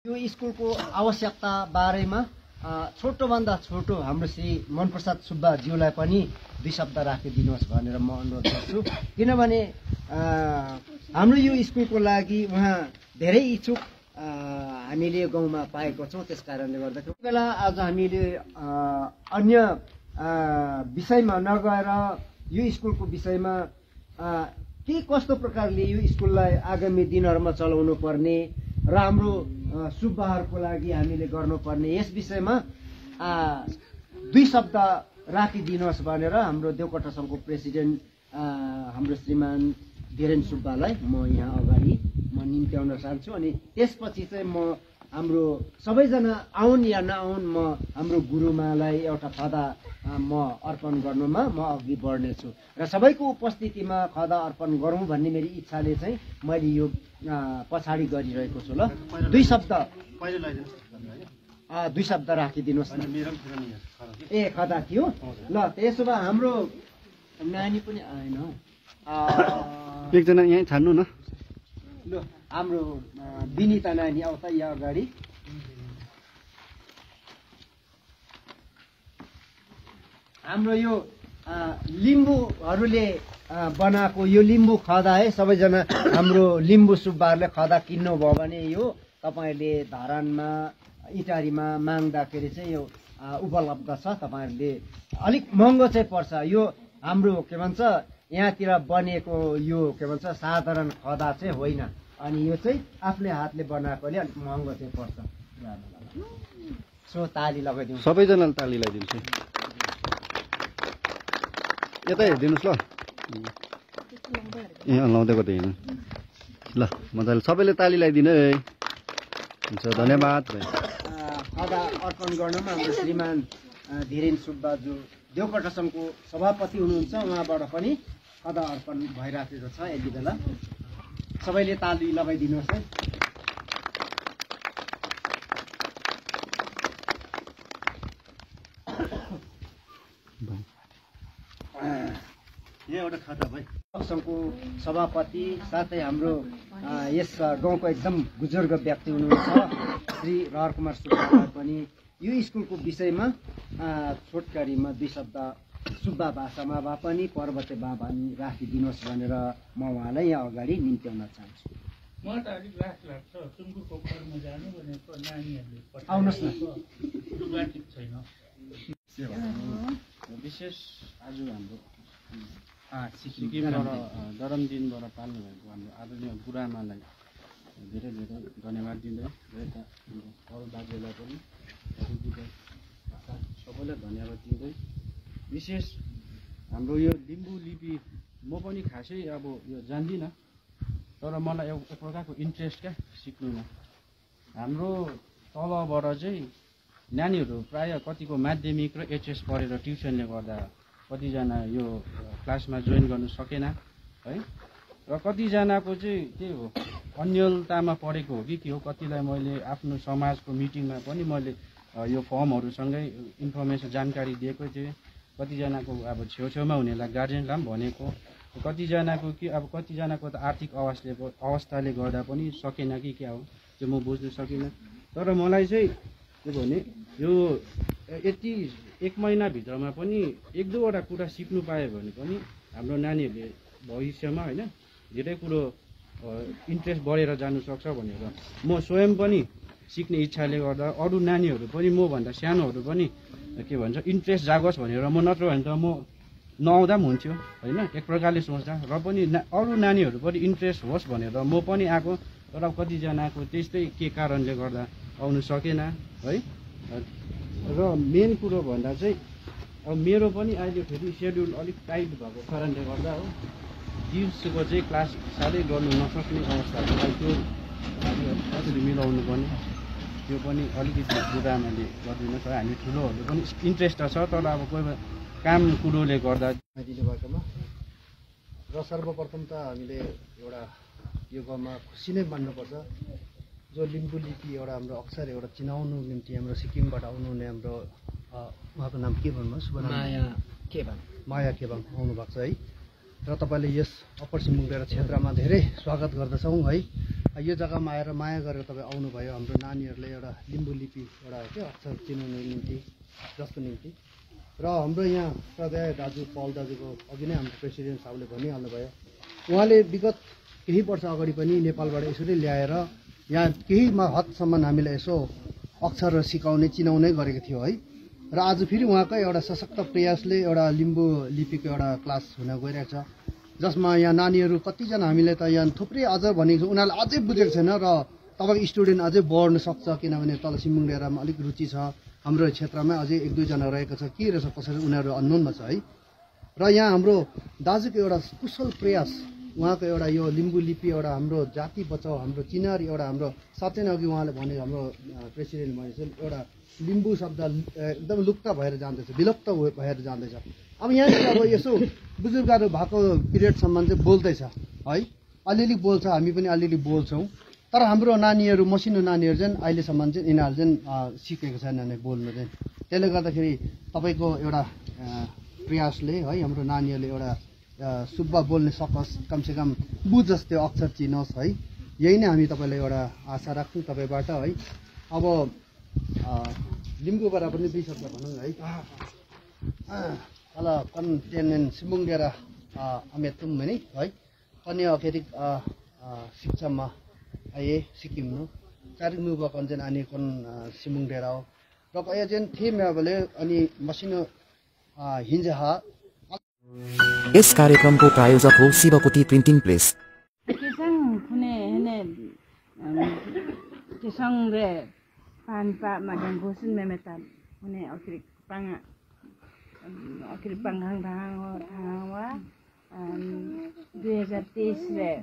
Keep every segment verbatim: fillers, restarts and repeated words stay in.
यो स्कुलको आवश्यकता बारेमा छोटोभन्दा छोटो हाम्रो श्री मनप्रसाद सुब्बाज्यूलाई पनि दुई शब्द राखिदिनुहोस् भनेर म अनुरोध गर्छु। किनभने हाम्रो यो स्कुलको लागि उहाँ धेरै इच्छुक हामीले गाउँमा पाएको छौँ। त्यस कारणले गर्दाखेरि बेला आज हामीले अन्य विषयमा नगएर यो स्कुलको विषयमा के कस्तो प्रकारले यो स्कुललाई आगामी दिनहरूमा चलाउनु पर्ने र हाम्रो सुब्बाहरूको लागि हामीले गर्नुपर्ने यस विषयमा दुई शब्द राखिदिनुहोस् भनेर हाम्रो देवकोटा सङ्घको प्रेसिडेन्ट हाम्रो श्रीमान धीरेन सुब्बालाई म यहाँ अगाडि म निम्त्याउन चाहन्छु। अनि त्यसपछि चाहिँ म हाम्रो सबैजना आउन् या नआउन् म हाम्रो गुरुमालाई एउटा खदा म अर्पण गर्नुमा म अघि बढ्नेछु र सबैको उपस्थितिमा खदा अर्पण गरौँ भन्ने मेरो इच्छाले चाहिँ मैले यो पछाडि गरिरहेको छु। ल दुई शब्द दुई शब्द राखिदिनुहोस् न। ए खदा थियो ल त्यसो भए हाम्रो नानी पनि आएन एकजना यहीँ छान्नु न। ल हाम्रो विनिता नानी आउ त यहाँ अगाडि। हाम्रो यो लिम्बूहरूले बनाएको यो लिम्बू खदा है, सबैजना हाम्रो लिम्बू सुब्बाहरूले खदा किन्नुभयो भने यो तपाईँहरूले धरानमा इटारीमा माग्दाखेरि चाहिँ यो उपलब्ध छ। तपाईँहरूले अलिक महँगो चाहिँ पर्छ। यो हाम्रो के भन्छ यहाँतिर बनिएको यो के भन्छ साधारण खदा चाहिँ होइन। अनि यो चाहिँ आफ्नै हातले बनाएकोले अलिक महँगो चाहिँ पर्छ। सो ताली लगाइदिउँ, सबैजनाले ताली लगाइदिन्छु। यतै हेरिदिनुहोस् ल। ए लाउँदैको त हेर्नु ल मजाले सबैले ताली लगाइदिनु है। हुन्छ धन्यवाद। खदा अर्पण गर्नमा हाम्रो श्रीमान धीरेन सुब्बाज्यू देवकोटा सङ्घको सभापति हुनुहुन्छ, उहाँबाट पनि खदा अर्पण भइराखेको छ यति बेला। सबैले ताली लगाइदिनुहोस् है। एउटा खाता भाइ सङ्घको सभापति साथै हाम्रो यस गाउँको एकदम बुजुर्ग व्यक्ति हुनुहुन्छ श्री रहर कुमार सुब्बालाई पनि यो स्कुलको विषयमा छोटकरीमा दुई शब्द सुब्बा भाषामा भए पनि पर्वते भए पनि राखिदिनुहोस् भनेर म उहाँलाई यहाँ अगाडि निम्त्याउन चाहन्छु। आउनुहोस् न। विशेष आज हाम्रो सिक्किमबाट दरमदिनबाट पाल्नु भएको हाम्रो आदरणीय गुरुआमालाई धेरै धेरै धन्यवाद दिँदै यता अरू दाजुलाई पनि सबैलाई धन्यवाद दिँदै विशेष हाम्रो यो लिम्बू लिपि म पनि खासै अब यो जान्दिनँ, तर मलाई एक प्रकारको इन्ट्रेस्ट क्या सिक्नुमा। हाम्रो तलबाट चाहिँ नानीहरू प्रायः कतिको माध्यमिक र एचएस पढेर ट्युसनले गर्दा कतिजना यो क्लासमा जोइन गर्नु सकेन है, र कतिजनाको चाहिँ त्यही हो अन्यलतामा पढेको हो कि के हो। कतिलाई मैले आफ्नो समाजको मिटिङमा पनि मैले यो फर्महरूसँगै इन्फर्मेसन जानकारी दिएको थिएँ। कतिजनाको अब छेउछेउमा हुनेलाई गार्जेनलाई पनि भनेको, कतिजनाको कि अब कतिजनाको त आर्थिक अवस्थाले अवस्थाले गर्दा पनि सकेन कि क्या हो त्यो म बुझ्न सकिनँ। तर मलाई चाहिँ के भने यो यति एक महिनाभित्रमा पनि एक दुईवटा कुरा सिक्नु पायो भने पनि हाम्रो नानीहरूले भविष्यमा होइन धेरै कुरो इन्ट्रेस्ट बढेर जानुसक्छ भनेर म स्वयं पनि सिक्ने इच्छाले गर्दा अरू नानीहरू पनि मभन्दा सानोहरू पनि के भन्छ इन्ट्रेस्ट जागोस् भनेर म, नत्र भने त म नआउँदा पनि हुन्थ्यो होइन एक प्रकारले सोच्दा, र पनि ना अरू नानीहरू पनि इन्ट्रेस्ट होस् भनेर म पनि आएको। तर कतिजनाको त्यस्तै के कारणले गर्दा आउनु सकेन है। र मेन कुरो भन्दा चाहिँ अब मेरो पनि अहिले फेरि सेड्युल अलिक टाइट भएको कारणले गर्दा हो दिउँसोको चाहिँ क्लास साह्रै गर्नु नसक्ने अवस्था छ। त्यो कसरी मिलाउनु पर्ने त्यो पनि अलिकति गुरुआमाले गरिदिनुहोस् है। हामी ठुलोहरू पनि इन्ट्रेस्ट त छ, तर अब कोही बेला काम कुरोले गर्दा दिनु भएकोमा र सर्वप्रथम त हामीले एउटा यो गाउँमा खुसी नै मान्नुपर्छ। जो लिम्बू लिपि एउटा हाम्रो अक्षर एउटा चिनाउनु निम्ति हाम्रो सिक्किमबाट आउनुहुने हाम्रो उहाँको नाम के भन्नुहोस्? माया केबाङ। माया केबाङ आउनु भएको छ है। र तपाईँले यस अप्पर सिमुङ्गेरा क्षेत्रमा धेरै स्वागत गर्दछौँ है। यो जग्गामा आएर माया गरेर तपाईँ आउनुभयो हाम्रो नानीहरूले एउटा लिम्बू लिपि एउटा के अक्षर चिनाउनु निम्ति जसको निम्ति र हाम्रो यहाँ सधैँ दाजु पल दाजुको अघि नै हाम्रो प्रेसिडेन्ट साहबले भनिहाल्नुभयो उहाँले विगत केही वर्ष अगाडि पनि नेपालबाट यसरी ल्याएर यहाँ केही हदसम्म हामीलाई यसो अक्षर सिकाउने चिनाउने गरेको थियो है र आज फेरि उहाँकै एउटा सशक्त प्रयासले एउटा लिम्बू लिपिको एउटा क्लास हुन गइरहेको छ जसमा यहाँ नानीहरू कतिजना हामीले त यहाँ थुप्रै अझ भनेको छ उनीहरूले अझै बुझेको छैन र तपाईँको स्टुडेन्ट अझै बढ्न सक्छ किनभने तल सिम्बुङ डेरामा अलिक रुचि छ हाम्रो क्षेत्रमा अझै एक दुईजना रहेको छ के रहेछ कसरी उनीहरू अननोनमा छ है र यहाँ हाम्रो दाजुको एउटा कुशल प्रयास उहाँको एउटा यो लिम्बू लिपि एउटा हाम्रो जाति बचाउ हाम्रो चिनारी एउटा हाम्रो साँच्चै नै अघि उहाँले भने हाम्रो प्रेसिडेन्ट भनेको एउटा लिम्बू शब्द एकदम लुप्त भएर जाँदैछ विलुप्त भएर जाँदैछ अब यहाँनिर अब यसो बुजुर्गहरू भएको पिरियडसम्म चाहिँ बोल्दैछ है अलिअलि बोल्छ हामी पनि अलिअलि बोल्छौँ तर हाम्रो नानीहरू मसिनो नानीहरू चाहिँ अहिलेसम्म चाहिँ यिनीहरू चाहिँ सिकेको छैन नै बोल्नु चाहिँ त्यसले गर्दाखेरि तपाईँको एउटा प्रयासले है हाम्रो नानीहरूले एउटा सुब्बा बोल्न सकोस् कमसेकम बुझोस् त्यो अक्षर चिनोस् है यही नै हामी तपाईँलाई एउटा आशा राख्छौँ तपाईँबाट है अब लिम्बूबाट पनि दुई शब्द भनौँ है अल कन टेन सिम्बुङ डेरा अमेतुम भने है कन्या अखेरिक शिक्षामा आए सिक्किमनु कारिमुबा कन्जेन आने कन सिम्बुङ डेरा हो र कया चाहिँ थिए मैले अनि मसिनो हिन्जा इस कार्यक्रम को प्रायोजक हो शिवकोटी प्रिंटिंग प्रेस किसंग फुने हने किसंग रे पानपा मादन घोषण में मेता फुने अखिर पांगा अखिर पांगांग भांग थावा दुई हजार तेईस रे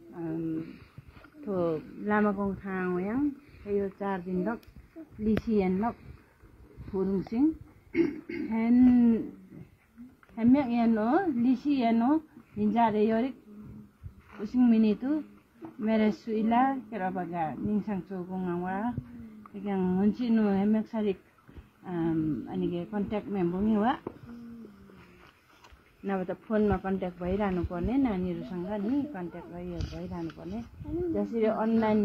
तो लामागोंग थांग yang यो चार दिन लक लिसियन लक Phurung Singh hen Hemek yano, lisi yano, ninjare yorik, using minitu, meresuila, kerabaga, ningsang sogong awa, yang muncinu hemek sarik, anige contact member niwa. Nabata phone ma contact bairanu pone, nani rusanga ni contact bairanu pone. Jasiri online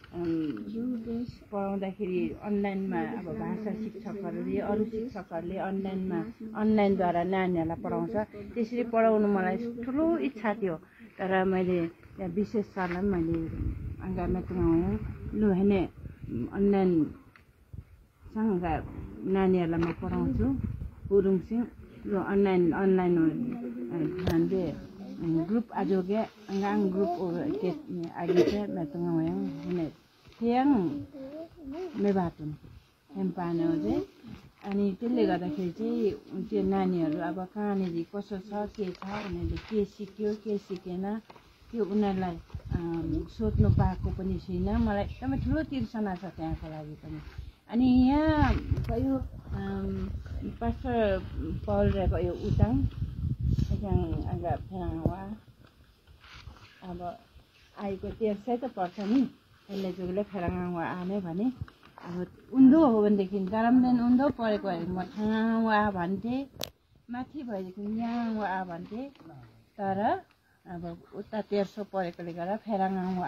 पढाउँदाखेरि अनलाइनमा अब भाषा शिक्षकहरूले अरू शिक्षकहरूले अनलाइनमा अनलाइनद्वारा नानीहरूलाई पढाउँछ त्यसरी पढाउनु मलाई ठुलो इच्छा थियो तर मैले त्यहाँ विशेष सरलाई मैले आँगामा तुगाएँ लु हेर्ने अनलाइन सँग नानीहरूलाई म पढाउँछु पुरुङ सिंह लु अनलाइन अनलाइन ध्यान दे ग्रुप आज हो गया अंगांग ग्रुप के आगे से मैं तुगाएँ हेर्ने Tiang mebatun, hempana oje. Ani त्यसले गर्दाखेरि चाहिँ त्यो नानीहरू अब कहाँनिर कसो छ के छ उनीहरूले के सिक्यो के सिकेन त्यो उनीहरूलाई सोध्नु पाएको पनि छैन मलाई एकदमै ठुलो तिर्सना छ त्यहाँको लागि पनि अनि यहाँ भयो पास्टर पल रे भयो उताङ त्यहाँ आगा फेवा अब आएको तेर्सै त पर्छ नि यसले जुगले फेराङवा आने भने अब उन्दो हो भनेदेखि गरमदिन उन्दो परेको भए म ठाउँवा भन्थे माथि भएदेखि यहाँवा भन्थे तर अब उता तेर्सो परेकोले गर्दा फेराङवा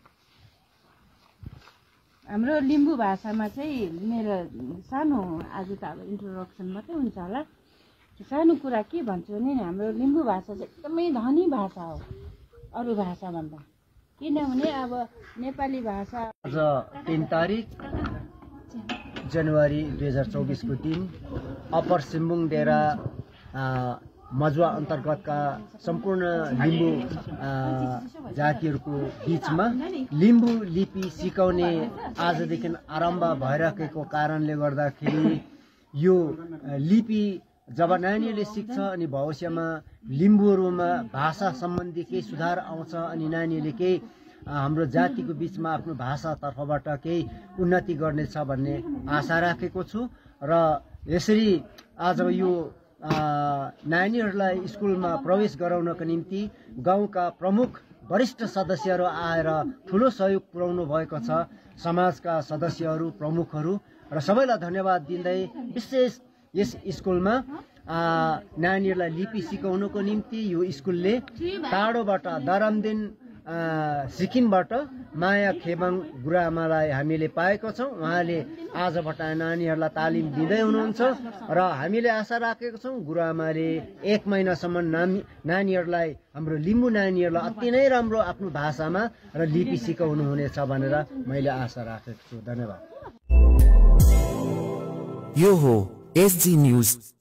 हाम्रो लिम्बू भाषामा चाहिँ मेरो सानो आज त अब इन्ट्रोडक्सन मात्रै हुन्छ होला सानो कुरा के भन्छु भने हाम्रो लिम्बू भाषा चाहिँ एकदमै धनी भाषा हो अरू भाषाभन्दा किनभने अब नेपाली भाषा आज तीन तारिक जनवरी दुई हजार चौबीस को दिन अप्पर सिम्बुङ डेरा मजुवा अन्तर्गतका सम्पूर्ण लिम्बू जातिहरूको बीचमा लिम्बू लिपि सिकाउने आजदेखि आरम्भ भइरहेको कारणले गर्दाखेरि यो लिपि जब नानीहरूले सिक्छ अनि भविष्यमा लिम्बूहरूमा भाषा सम्बन्धी केही सुधार आउँछ अनि नानीहरूले केही हाम्रो जातिको बीचमा आफ्नो भाषातर्फबाट केही उन्नति गर्नेछ भन्ने आशा राखेको छु र यसरी आज यो नानीहरूलाई स्कुलमा प्रवेश गराउनको निम्ति गाउँका प्रमुख वरिष्ठ सदस्यहरू आएर ठुलो सहयोग पुर्याउनु भएको छ समाजका सदस्यहरू प्रमुखहरू र सबैलाई धन्यवाद दिँदै विशेष यस स्कुलमा नानीहरूलाई लिपि सिकाउनको निम्ति यो स्कुलले टाढोबाट दरामदिन सिक्किमबाट माया खेबाङ गुरुआमालाई हामीले पाएका छौँ। उहाँले आजबाट नानीहरूलाई तालिम दिँदै हुनुहुन्छ र हामीले आशा राखेका छौँ गुरुआमाले एक महिनासम्म नानी नानीहरूलाई हाम्रो लिम्बू नानीहरूलाई अति नै राम्रो आफ्नो भाषामा र लिपि सिकाउनुहुनेछ भनेर मैले आशा राखेको छु। धन्यवाद। यो हो एसजी न्यूज।